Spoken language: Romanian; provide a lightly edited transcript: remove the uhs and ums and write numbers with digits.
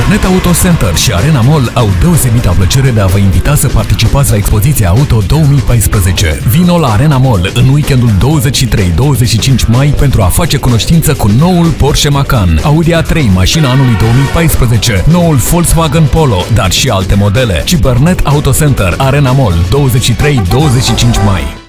Cibernet Auto Center și Arena Mall au deosebita plăcere de a vă invita să participați la expoziția Auto 2014. Vino la Arena Mall în weekendul 23-25 mai pentru a face cunoștință cu noul Porsche Macan, Audi A3, mașina anului 2014, noul Volkswagen Polo, dar și alte modele. Cibernet Auto Center, Arena Mall, 23-25 mai.